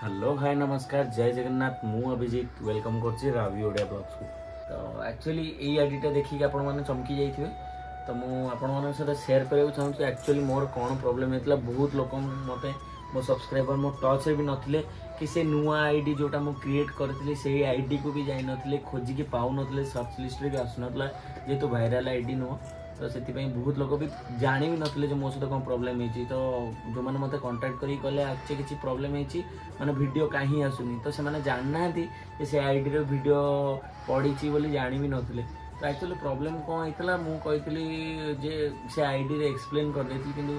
Hello hi नमस्कार जय जगन्नाथ मु अभिजीत वेलकम करछि रावी ओडिया ब्लॉग्स को। तो एक्चुअली ये आईडीटा देखिक आपण माने चमकी जाइथिबे तो मु आपण माने साथ शेयर करबा चाहूँ एक्चुअली मोर कौन प्रॉब्लम हेतला। बहुत लोक मते मो सब्सक्राइबर मो टच रे भी नथिले कि से नुआ आईडी जोटा मु क्रिएट करथिले से आईडी को भी जाई नथिले खोजी के पाउ नथिले सर्च लिस्ट रे भी आसु नथला जे तो वायरल आईडी नो। तो से बहुत लोग भी जानी भी नथिले जो मो सहित कौन प्रॉब्लम है। तो जो मैंने मत कांटेक्ट करी कहले एक्चुअली किसी प्रॉब्लम है माने वीडियो कहीं आसुनी तो से जानना से आईडी रे वीडियो पड़ी बोली जानी भी नथिले। तो एक्चुअली प्रॉब्लम कौन होता मु कही जे से आईडी रे एक्सप्लेन कर देती कि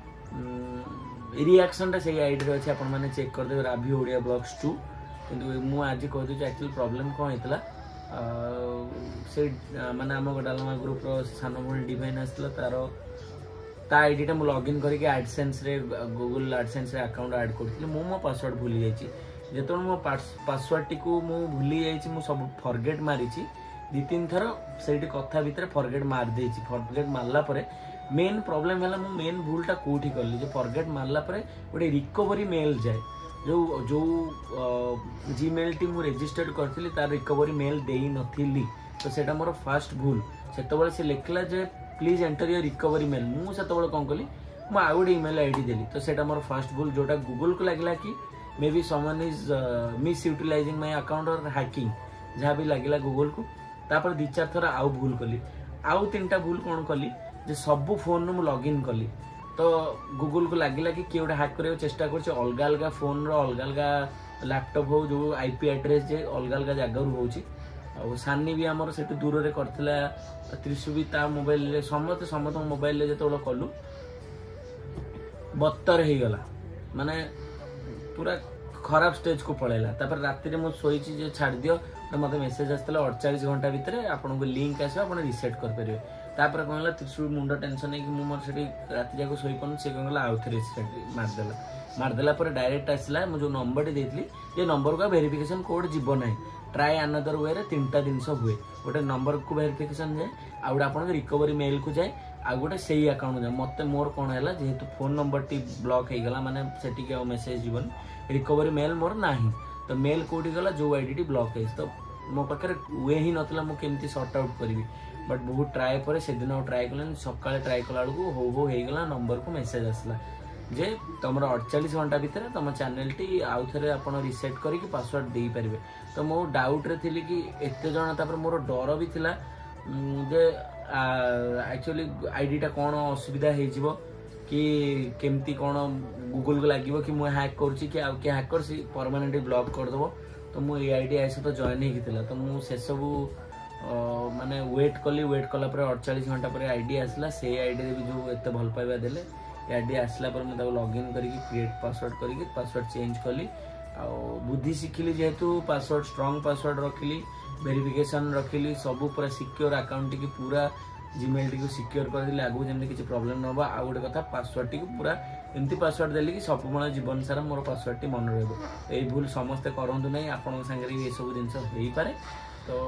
रिएक्शन से आईडी रे अच्छे आपण माने चेक कर दे रावी ओडिया ब्लॉग्स 2 कि मु आज कह दूँ एक्चुअली प्रॉब्लम कौन होता से माने आम डालमा ग्रुप सान भाई डिवाइन आसला तार आईडीटा मु लॉगिन करके एडसेंस रे गूगल एडसेंस रे अकाउंट ऐड करथि मो पासवर्ड भूली जाइछि। जेतो मो पासवर्ड टी को मु भूली जाइछि मु सब फॉरगेट मारिछि दी तीन थर सेठी कथा भीतर फॉरगेट मार देछि। फॉरगेट मारला परे मेन प्रॉब्लम हैला मु मेन भूलटा कोठी करली जे फॉरगेट मारला परे गोटे रिकवरी मेल जाए जो जो जीमेल टी मु रजिस्टर्ड करथिली तार रिकवरी मेल देई नथिली। तो सेटा मोर फर्स्ट भूल सेतबेले से लिखला जे please enter your recovery mail मु सेतबेले कोन कली मु आ गुड ईमेल आईडी देली। तो सेटा मोर फर्स्ट भूल जोटा गूगल को लागला कि maybe someone is misutilising my account और हैकिंग जहाँ भी लागला गूगल को। तापर दी चार थर आउ भूल कली आउ तीनटा भूल कोन कली जे सब फोन मु लॉगिन कली तो गूगल को लगिला कि किए गोटे हैक करने चेष्टा कर अलग अलग फोन अलग अलग लैपटॉप हो जो आईपी एड्रेस जे अलग अलग जगह हो सानी भी आमर से दूर रे करथिला त्रिशु भी ता मोबाइल रे समस्त मोबाइल रे जो कलु बत्तर हो गला माने पूरा खराब स्टेज को पड़ेगा। तापर राति में शोची जो छाड़ दियो तो मत मेसेज आसला 48 घंटा भितर आपको लिंक आस रिसेट कर तापर कौन है त्रिशु मुंड टेंशन है कि मुझे राति जाक शोई पानी से कौन आउ थे मारदेला डायरेक्ट आसला मुझे नंबर देती ये नंबर को वेरिफिकेशन कोड जीव ना ट्राए अनदर वे रे तीनटा जिनस हुए गोटे नंबर को वेरिफिकेशन जाए आ गए आप रिकवरी मेल को जाए आ गए से अकाउंट जाए मत मोर कौन है जेहेतु फोन नंबर टी ब्लॉक हो गला माने सेटिक मेसेज जीवन रिकवरी मेल मोर ना तो मेल कोटी गला जो आईडी ब्लॉक है तो मो पाखे वे ही नाला मुझे सर्ट आउट करी बट बहुत ट्राए पर से दिन ट्राए कले सका ट्राए कला बेलू हो गला नंबर को मेसेज आसला जे तुम 48 घंटा भितर तुम चैनल टी आउ थे आप रिसेट करके पासवर्ड दे पारे। तो मो डाउट रे थी कि एत जन तापर मोर डर भी थिला जे एक्चुअली आईडीटा कौन असुविधा हो कि केमती कौन गूगल को लगे कि मुझे हैक करुच्ची कि आउ किए हैक कर परमानेंटली ब्लॉक करदेव। तो मुझे आई सहित जॉइन होता तो मुझे से सबू माने वेट कला 48 घंटा पर आईडी आसला से आईडी रे भी जो एत भल पाइबा देले आईडी आसला पर मुझे लॉगिन करके क्रिएट पासवर्ड करके पासवर्ड चेंज कली आ बुद्धि शिखिली जेहेतु पासवर्ड स्ट्रांग पासवर्ड रखिली वेरिफिकेशन रखिली सब पूरा सिक्योर अकाउंट टी पूरा जीमेल टी सिक्योर कर दिले आगु जमि किसी प्रॉब्लम न आ गोटे कथा पासवर्ड टी पूरा एमती पासवर्ड देली कि सब जीवन सारा मोर पासवर्ड टी मन रही ये भूल समस्ते करूँ ना आपण सागर ये सब जिन हो पारे। तो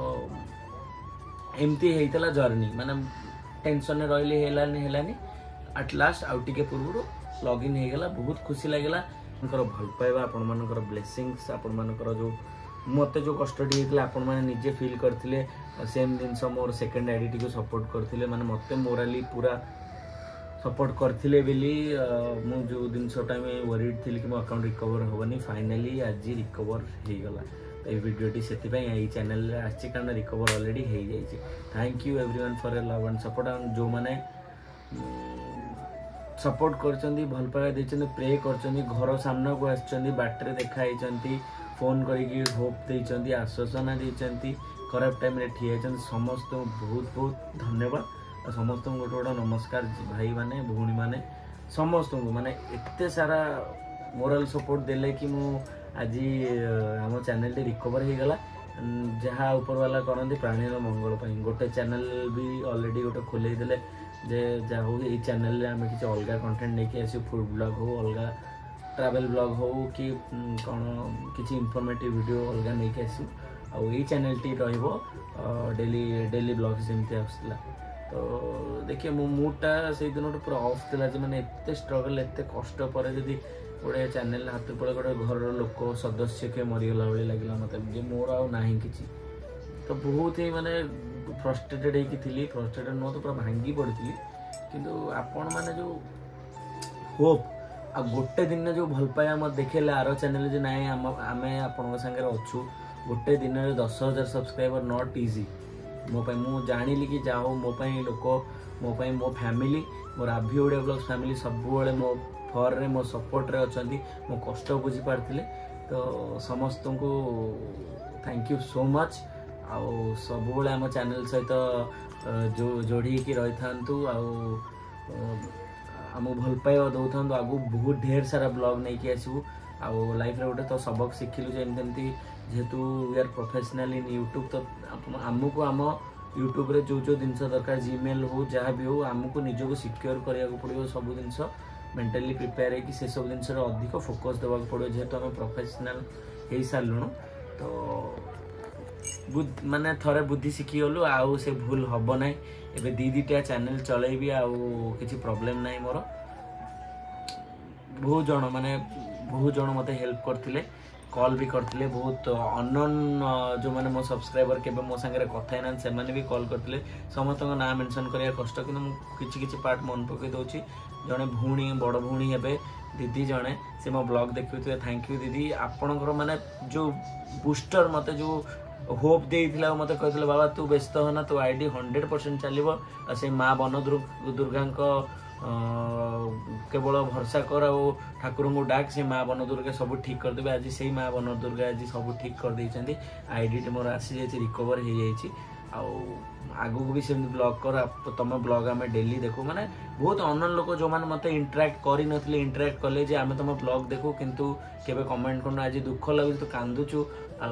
एमती होता जर्नी माने टेंशन रही है एट लास्ट आउ टे पूर्व लॉगिन हो गला बहुत खुशी लगला भल पाइबा आपण मानकर ब्लेसिंग्स आपण मानकर जो मत जो कष्ट होता आपण मैंने निजे फील करते सेम जिनस मोर सेकेंड आईडी को सपोर्ट करते माने मत मोराली पूरा सपोर्ट करते बोली मु जो जिनसटा में वरीड थी कि मो अकाउंट रिकवर होनी फाइनाली आज रिकवर हो गला। तो ये वीडियोटी से चैनल आसी कारण रिकवर ऑलरेडी हो जाए। Thank you everyone for a love and support and जो मैंने सपोर्ट कर भल पाइबा देते प्रे कर घर सामना को आटरे देखाई फोन करके होप देते आश्वासना देते खराब टाइम रे ठिया समस्त बहुत बहुत धन्यवाद और समस्त गोटे गोटे नमस्कार भाई माने भौणी माने समस्त को माने एते सारा मोरल सपोर्ट देले कि मु आज आम चैनल टी रिकवर हो गला जहाँ ऊपर वाला करते प्राणीर मंगल गोटे चैनल भी ऑलरेडी गोटे खोल देले जे जहाँ हो ये चैनल आम किसी अलग कंटेंट नहीं आस फूड ब्लॉग हो अलग ट्रैवल ब्लॉग हो कि कौन किसी इनफॉर्मेटिव वीडियो अलग नहीं आसू आई चैनल टी डेली ब्लॉग जमी आसला। तो देखिए मो मूडटा से दिन पूरा ऑफ था मैंने एत स्ट्रगल एत कष्ट पर जदि गोटे चैनल हाथ पड़े गोटे घर लोक सदस्य किए मरीगला भाई लगे मत मोर आना कि तो बहुत ही माने फ्रस्ट्रेटेड होती फ्रस्ट्रेटेड नुह तो पूरा भांगी पड़ी किंतु आपण मैंने जो होप आ गोटे दिन जो भल पाया मत देखेले आर चैनल जे नाई आम आपण सागर अच्छू गोटे दिन में 10,000 सब्सक्राइबर नॉट इजी मो मु जानिली कि जाओ मो लोक मो फैमिली मोर राभि ओडिया ब्लॉग्स फैमिली सब मो फर रे मो सपोर्ट रे अच्छी मो कष्ट बुझी पार्थिले तो समस्त को थैंक यू सो मच आउ सब आम चैनल सहित जो जोड़ी की रही था आम भल पाइबा दौ था आगु बहुत ढेर सारा ब्लॉग नहीं कि आसबू आउ लाइफ रे गोटे तो सबक शिखिलु जेमती जेहेतु we are professional in YouTube तो आमको आम यूट्यूब रे जो जिन दरकार जीमेल हो जहाँ भी हो आमको निजको सिक्योर करने पड़ो सब जिन मेंटली प्रिपेयर है कि से सब जिन अधिक फोकस देवा पड़ो जेहेतु आम प्रोफेशनल हो सारूँ तो माने थरे बुद्धि शिखीगलु आउ से भूल हम ना एबे दीटा चैनल चलैबी आउ किसी प्रॉब्लम ना मोर बहुत जन मते हेल्प करथिले कॉल भी करथिले बहुत अननोन जो माने मो सब्सक्राइबर केबे मो संगे कथा ना से माने भी कॉल करथिले समस्त नाम मेंशन करिया कष्ट कि किछि पार्ट मन पकई दउछि जने भूणी बड़ भूणी हेबे दीदी जने से मो ब्लॉग देखुथे थैंक यू दीदी आपणकर माने जो बूस्टर मते जो होप देइथिला मते कहथिले बाबा तू व्यस्त होना तो आईडी 100% चलिबो से माँ बन दुर्गा केवल भरसा कर ठाकुर को डाक से माँ बन दुर्गा सब ठीक कर देबे आज से माँ बन दुर्गा आज सब ठीक कर देइछंती आईडी मोर आसी जाय रिकवर हो जाइए आगू भी सेम ब्लॉग कर तुम ब्लॉग आम डेली देखो माने बहुत अननोन लोक जो मैंने मत इंटराक्ट कर नथिले इंटराक्ट कले जे आम तुम ब्लॉग देखो किंतु केबे कमेंट करना आज दुख लगुच तो कांदुचु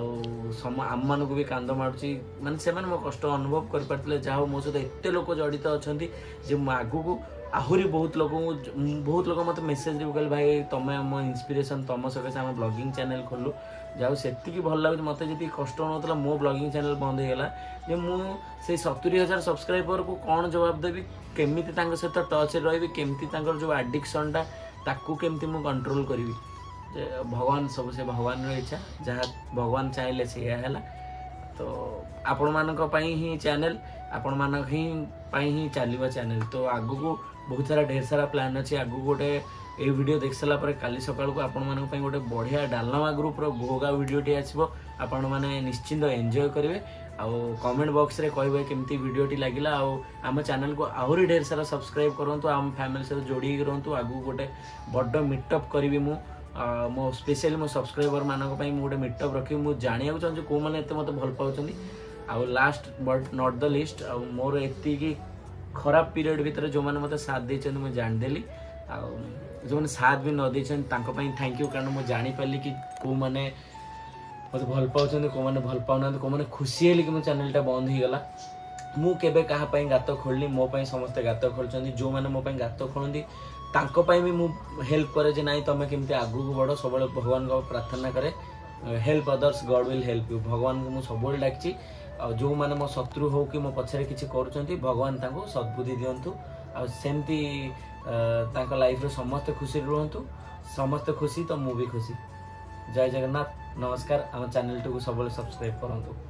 आम मान को भी कांद मारुची माने से मो कष्ट अनुभव कर पारथिले जहाँ मो सहित एते लोक जड़ित अच्छा जे आगू को आहरी बहुत लोग मत मेसेज भी कहले भाई तुम मो इंस्पिरेशन तुम सकाश आम ब्लॉगिंग चैनल खोलु जाओ से भल लगे मत जी कष्ट होता मो ब्लॉगिंग चैनल बंद होगा जे मुझे 70,000 सब्सक्राइबर को कौन जवाब देवी केमी सहित टच रही केमती जो आडिक्शन टाकू केमती मु कंट्रोल करी भगवान सब से भगवान इच्छा जहाँ भगवान चाहले से तो आपण मानक ही चैनल आपण मानक ही चलिबा चैनल तो आगु को बहुत सारा ढेर सारा प्लान अच्छे आगु गोटे ये वीडियो देख सारा पर काली सकाळ को आपण मानक पई गोटे बढ़िया डालमा ग्रुप रो घोगा वीडियो टी आसीबो आपण माने निश्चिंत एंजॉय करिवे आउ कमेंट बॉक्स रे कहबे केमती वीडियो टी लागिला आउ आम चैनल को आहुरी ढेर सारा सब्सक्राइब करंतु आम फैमिली से जोड़ी रहंतु आगु गोटे बड्ड मीटअप करिवि मु मो स्पेशली मो सब्सक्राइबर मानक पई मु गोटे मीटअप रखि मु जानिया चाहूँ को माने एते मते भल पाउछंदी आउ last but not the least आउ मोर एति की खराब पीरियड भीतर जो मैंने मत साथ देछन मैं जानदेली आउ जो मैंने साथ भी न देछन तांको पई थैंक यू कारण मु जानि पाली कि को माने मत भल पाउछंदी को माने भल पाउना को माने खुशी हेली कि मो चैनलटा बंद ही गला मु केबे कहा पई गात खोलनी मो पई समस्त गात खोलचंदी जो माने मो पई गात खोलंदी तांको पई भी मु हेल्प करे जे नाही तमे केमती आगु को बडो सबले भगवान को प्रार्थना करे help others God will help you भगवान को मु सबले डाकची जो माने मो शत्रु हो कि मो पछरे किछि करूचंती भगवान तांको सद्बुद्धि दियंतु आ सेमती तांको लाइफ रे समस्त खुशी रहंतु समस्त खुशी तो मु भी खुशी जय जगन्नाथ नमस्कार आम चैनल को सबले सब्सक्राइब करंतु।